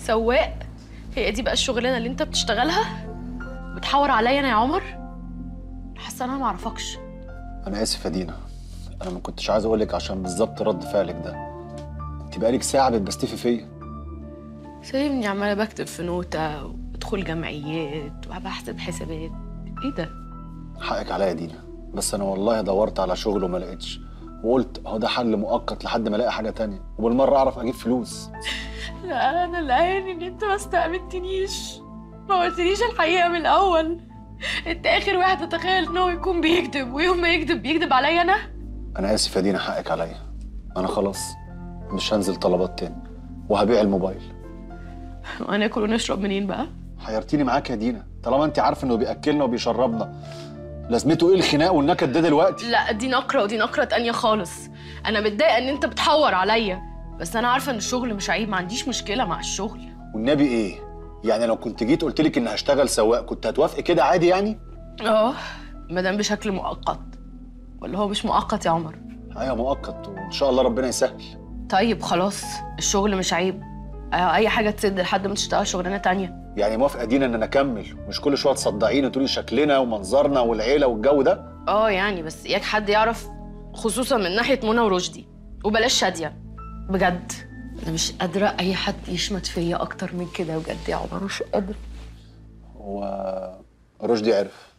سواق؟ هي دي بقى الشغلانه اللي انت بتشتغلها؟ بتحور عليا انا يا عمر؟ حاسه انا ما اعرفكش. انا اسف يا دينا، انا ما كنتش عايز اقول لك عشان بالظبط رد فعلك ده. انت بقالك ساعه بتبستفي فيا. سايبني عماله بكتب في نوته وبدخل جمعيات وبحسب حسابات. ايه ده؟ حقك عليا يا دينا، بس انا والله دورت على شغل وما لقيتش، وقلت اهو ده حل مؤقت لحد ما الاقي حاجه تانية وبالمره اعرف اجيب فلوس. لا انا اللي عيني ان انت ما استأمنتنيش، ما قلتليش الحقيقه من الاول. انت اخر واحد تتخيل ان هو يكون بيكذب، ويوم ما يكذب بيكذب عليا انا. انا اسف يا دينا، حقك عليا. انا خلاص مش هنزل طلبات تاني وهبيع الموبايل. وهناكل ونشرب منين بقى؟ حيرتيني معاك يا دينا، طالما انت عارفه انه بياكلنا وبيشربنا، لازمته ايه الخناق والنكد ده دلوقتي؟ لا دي نقره ودي نقره تانية خالص. انا متضايقه ان انت بتحور عليا، بس انا عارفه ان الشغل مش عيب، ما عنديش مشكله مع الشغل. والنبي ايه؟ يعني لو كنت جيت قلت لك ان هشتغل سواق كنت هتوافقي كده عادي يعني؟ ما دام بشكل مؤقت. ولا هو مش مؤقت يا عمر؟ ايوه مؤقت، وان شاء الله ربنا يسهل. طيب خلاص، الشغل مش عيب. اي حاجه تسد لحد ما تشتغل شغلانه تانية. يعني موافقه دينا ان انا اكمل، مش كل شويه تصدعيني وتقولي شكلنا ومنظرنا والعيله والجو ده؟ يعني بس اياك حد يعرف، خصوصا من ناحيه منى ورشدي، وبلاش شاديه. بجد انا مش قادره اي حد يشمت فيا اكتر من كده، بجد يا عمر مش قادره. هو رشدي عرف،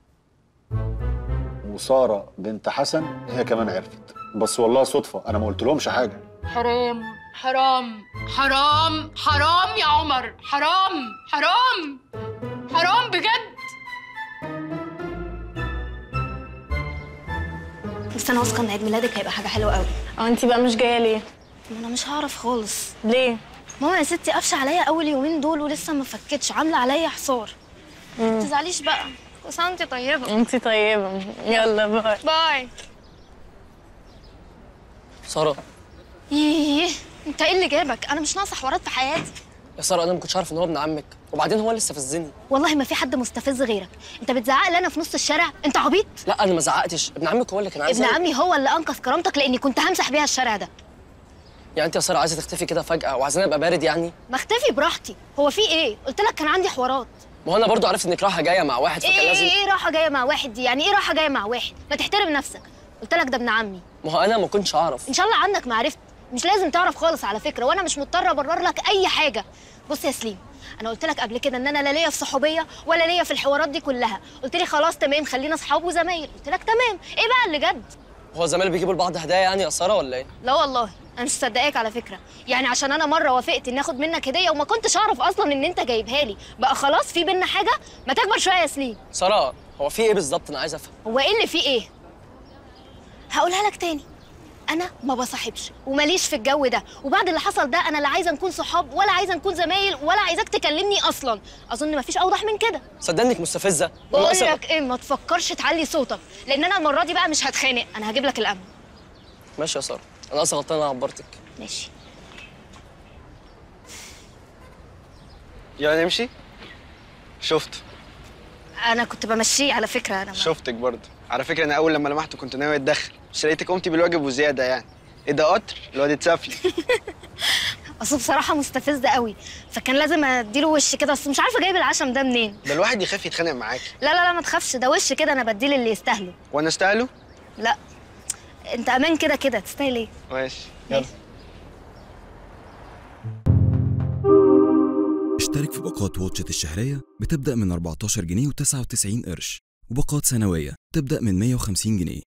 وساره بنت حسن هي كمان عرفت، بس والله صدفه، انا ما قلتلهمش حاجه. حرام حرام حرام حرام يا عمر، حرام حرام حرام بجد. بس انا واثقه ان عيد ميلادك هيبقى حاجه حلوه قوي. انتي بقى مش جايه ليه؟ ما انا مش هعرف خالص. ليه؟ ماما يا ستي قافشه عليا اول يومين دول ولسه ما فكتش، عامله عليا حصار. ما تزعليش بقى، كل سنه وانتي طيبه. انتي طيبه، يلا باي. باي. ساره، ايه انت ايه اللي جابك؟ انا مش ناقصه حوارات في حياتي. يا ساره انا ما كنتش عارف ان هو ابن عمك، وبعدين هو لسه فزني. والله ما في حد مستفز غيرك. انت بتزعق لي انا في نص الشارع؟ انت عبيط؟ لا انا ما زعقتش، ابن عمك هو اللي كان عايز ابن عمي هو اللي انقذ كرامتك، لاني كنت همسح بيها الشارع ده. يعني انت يا ساره عايزه تختفي كده فجاه وعايزاني ابقى بارد يعني؟ ما اختفي براحتي، هو في ايه؟ قلت لك كان عندي حوارات. ما هو انا برضو عرفت انك رايحه جايه مع واحد، فكان لازم. ايه رايحه جايه مع واحد دي؟ يعني ايه رايحه جايه مع واحد؟ ما تحترم نفسك. قلت لك ده ابن عمي. ما هو انا ما كنتش اعرف. ان شاء الله عنك ما عرفت، مش لازم تعرف خالص على فكره، وانا مش مضطره ابرر لك اي حاجه. بص يا سليم، انا قلت لك قبل كده ان انا لا ليا في صحوبيه ولا ليا في الحوارات دي كلها. قلت لي خلاص تمام خلينا اصحاب وزمايل، قلت لك تمام. ايه بقى اللي جد؟ هو زمايل بيجيبوا لبعض هدايا يعني يا ساره ولا ايه؟ لا والله انا مش مصدقاك على فكره، يعني عشان انا مره وافقت اني اخد منك هديه وما كنتش اعرف اصلا ان انت جايبها لي، بقى خلاص في بينا حاجه؟ ما تكبر شويه يا سليم. ساره هو في ايه بالظبط؟ انا عايز افهم. هو ايه اللي فيه ايه؟ هقولها لك تاني، انا ما بصاحبش وماليش في الجو ده، وبعد اللي حصل ده انا لا عايزه نكون صحاب ولا عايزه نكون زمايل ولا عايزاك تكلمني اصلا. اظن مفيش اوضح من كده. صدقني انك مستفزه. بقول لك ايه، ما تفكرش تعلي صوتك، لان انا المره دي بقى مش هتخانق، انا هجيب لك الامن. ماشي يا ساره، انا اصلا غلطان انا عبرتك. ماشي. يلا نمشي. شفت؟ انا كنت بمشيه على فكره. انا شفتك برضه على فكره، انا اول لما لمحته كنت ناوي اتدخل، بس لقيتك قمتي بالواجب وزياده يعني. ايه ده قطر؟ الواد اتسفلي. اصل بصراحه مستفز قوي، فكان لازم اديله وش كده، بس مش عارفه جايب العشم ده منين. ده الواحد يخاف يتخانق معاكي. لا لا لا ما تخافش، ده وش كده انا بديه اللي يستاهله. وانا استاهله؟ لا انت امان كده كده، تستاهل ايه؟ ماشي يلا. اشترك في باقات واتشت الشهرية بتبدأ من 14 جنيه و99 قرش، وباقات سنوية تبدأ من 150 جنيه.